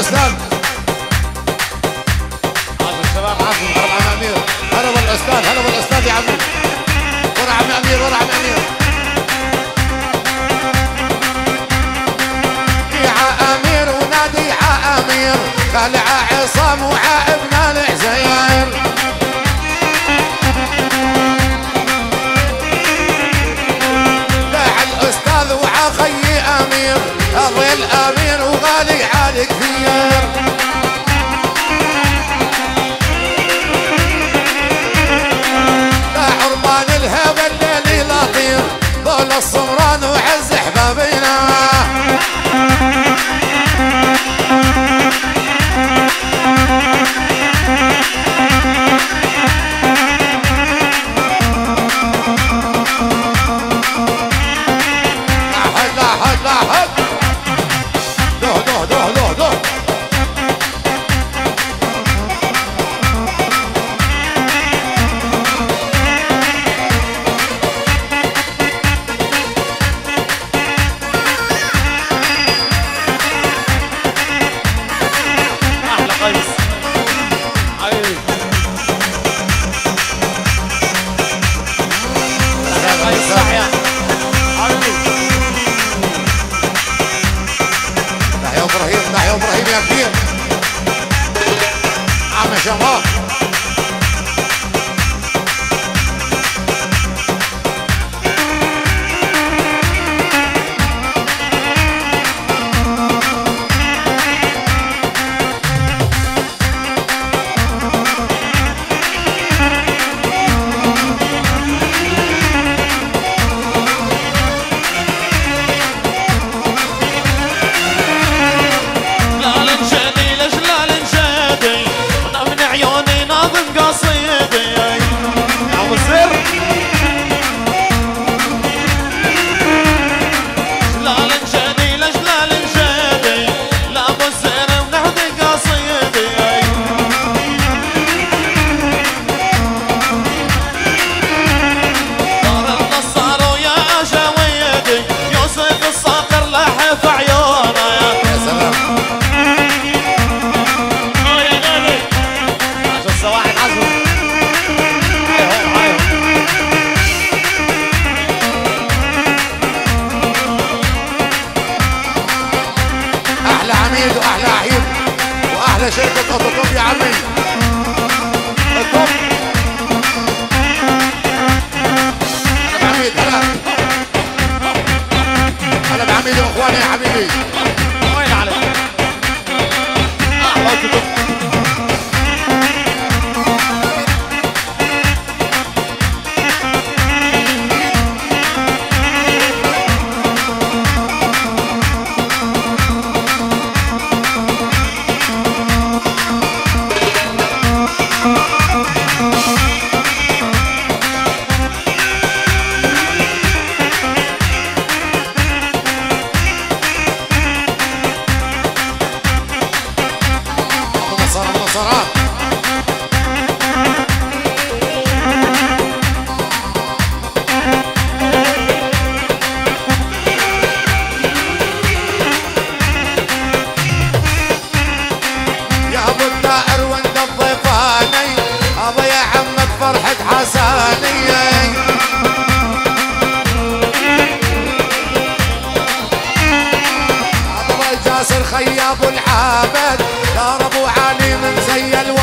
S3: الاستاذ عزو الشباب عزو هلا عم امير هلا بالاستاذ هلا بالاستاذ يا عمي ورا عم امير ورا عم امير يا امير ونادي يا امير خلع عصام وعائبنا العزير لاع الاستاذ وعخي امير اضي الامير وغالي على كثير لا عربان الهبه الليلي لطير ضل الصمران وعز احبابنا شركة أوتوتوب يا عمي الطب أنا بعميد هلا هلا بعميد وإخواني يا حبيبي
S2: وين عليك؟ أحلى أوتوتوب
S3: خياب العابد دار ابو علي من زي الوالد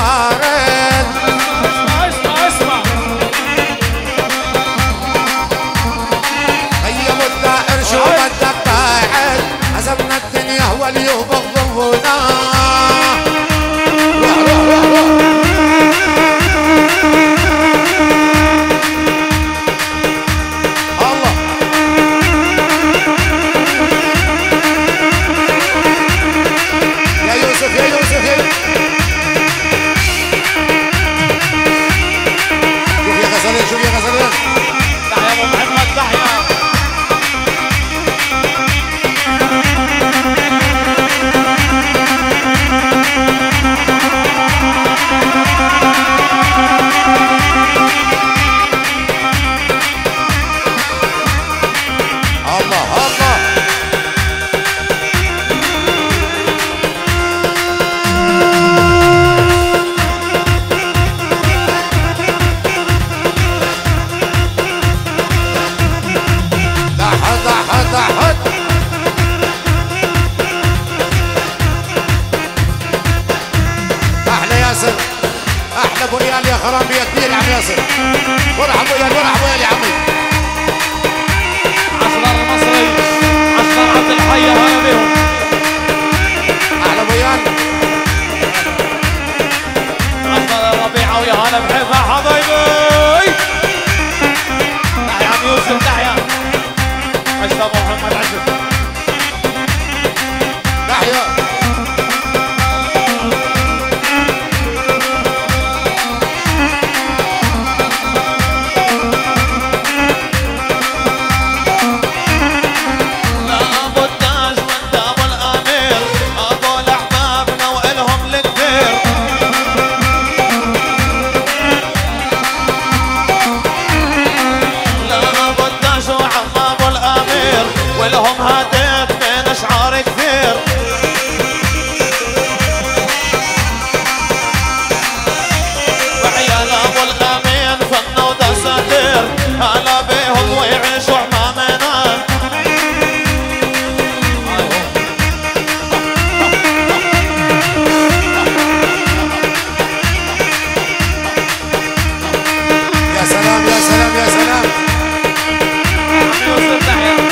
S3: ياسر. احلى ابو ايال يا خرامبيه كثير يا عم ياسر. ورحب ابو ايال ورحب ابو ايال يا عمي.
S2: عسكر المصري عسكر عبد الحي هلا بهم.
S3: احلى ابو ايال.
S2: عسكر الربيعه ويا هلا بحبها حبايبي. تحيا عم يوسف تحيا. عشت ابو محمد عشت.
S3: تحيا.
S2: ولهم هدف من اشعار كثير. وعيال ابو الامين فن ودساتير هلا بيهم ويعيشوا حمامنا.
S3: يا سلام يا سلام يا سلام.
S2: يوسف تحيا.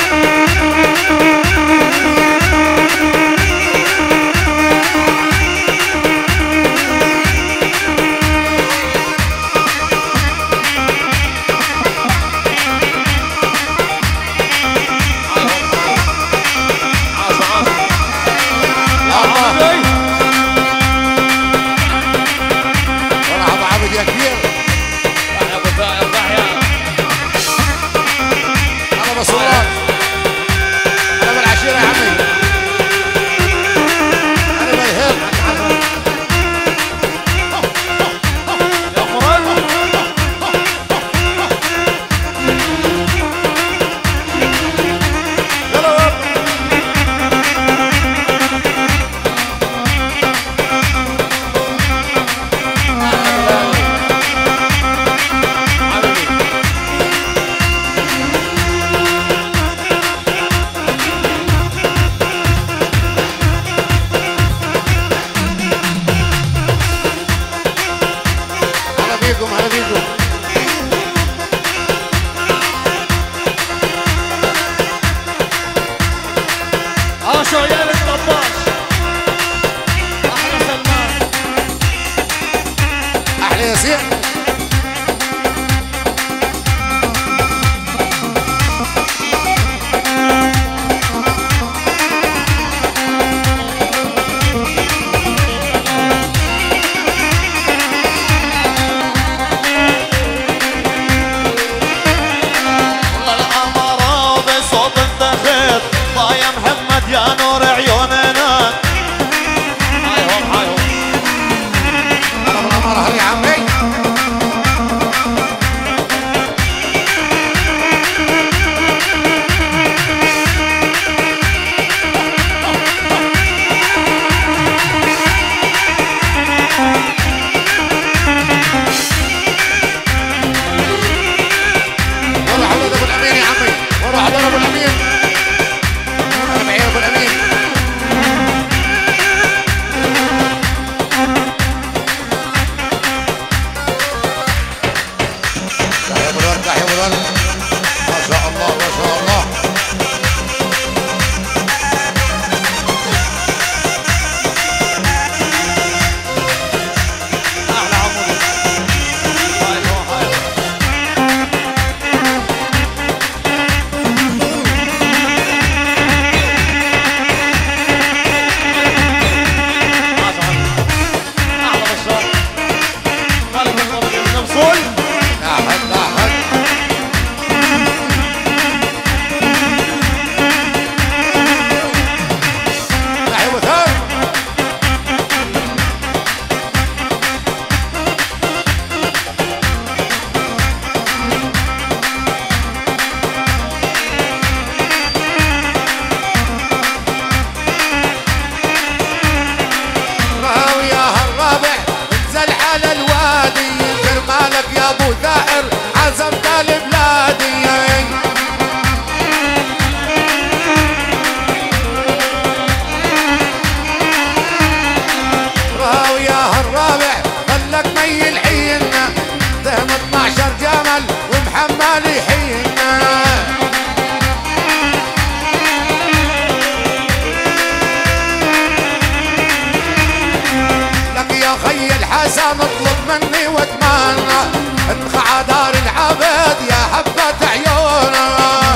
S3: يا خي الحسن اطلب مني واتمنى ادخع دار العبد يا حبة عيونه.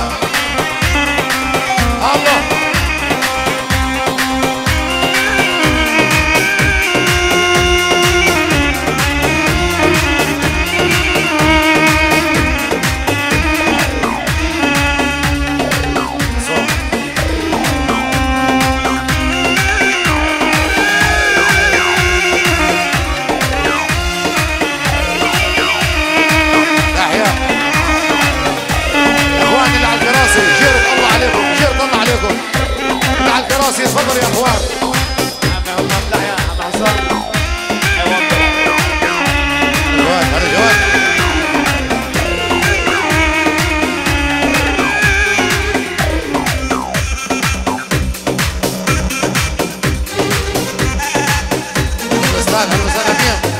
S3: الله تفضل يا اخوان.
S2: عم لا يا عم حسن
S3: جواد هذا جواد. الاستاذ اهلا وسهلا فيهم.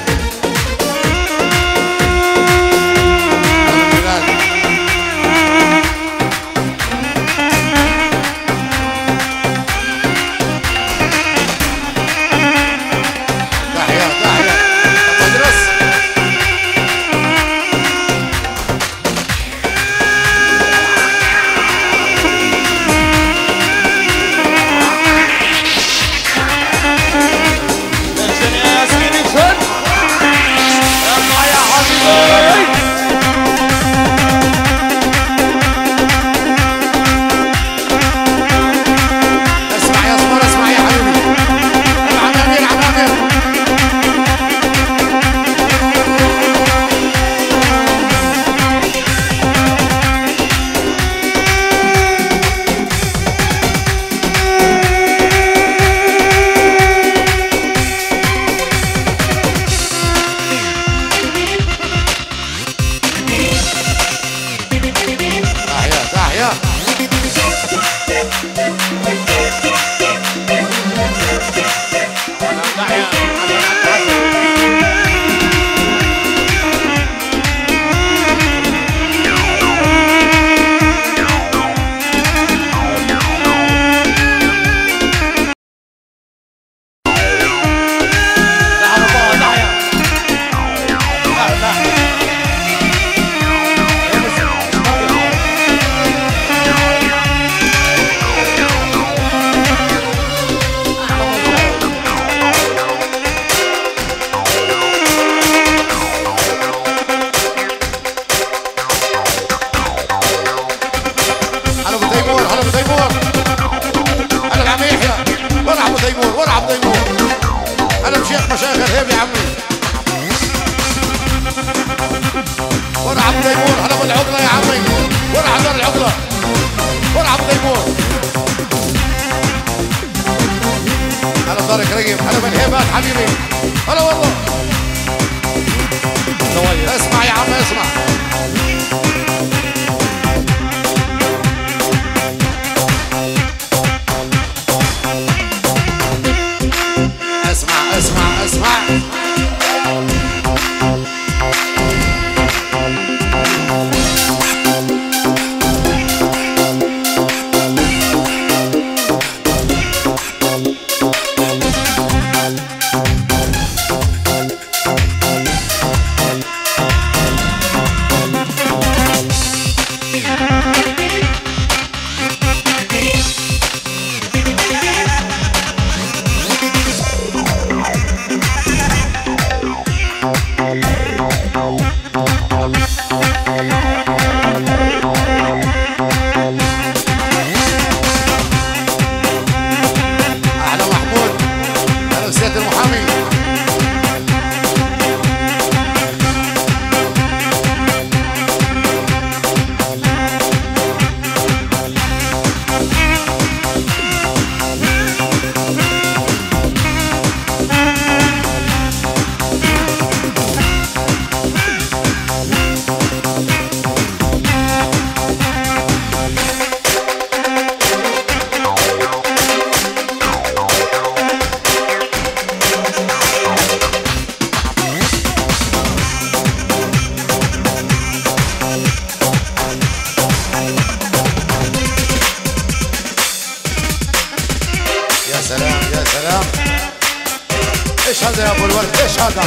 S3: الورد ايش هذا؟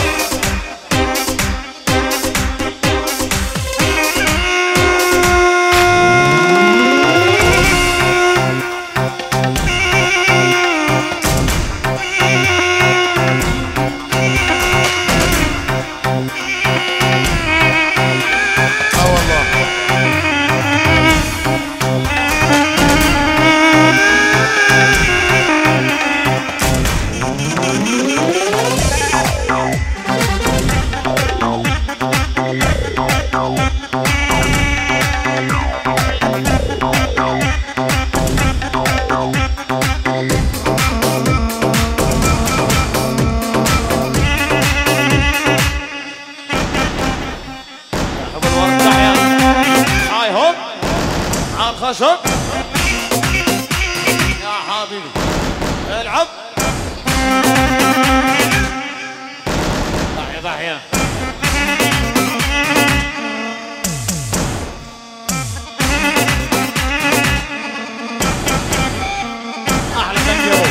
S2: خشب يا حبيبي العب ضحية ضحية أحلى تنجيرو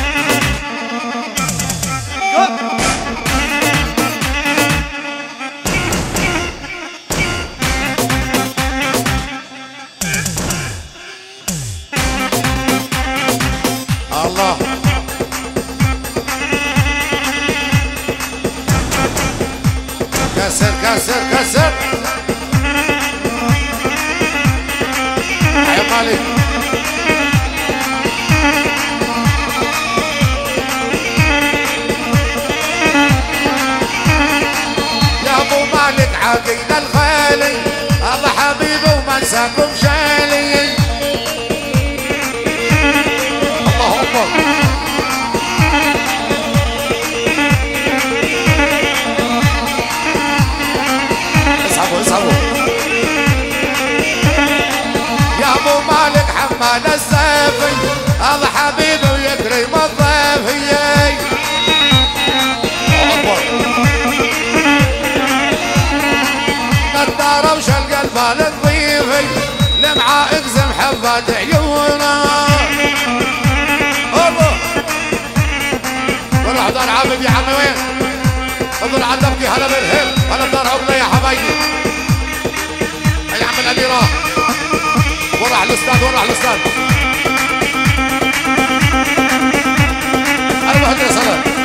S3: الله كسر كسر كسر يا مالك يا ابو مالك عقيل الغالي الله حبيبي وما انساكم شالي الله اكبر اسحبوا اسحبوا يا ابو مالك حمال السيفي الله حبيبي ويكرم الضيفي اكبر نضاره وش القلب الضيفي لمعه اقزم حبات عيونه الله والله دار عابد يا عمي وين انظر على الدبكي هلا بالهل هلا بدار عقله يا حبايبي يا عم الاميره وراح الاستاذ وراح الاستاذ انا واحد يا سلام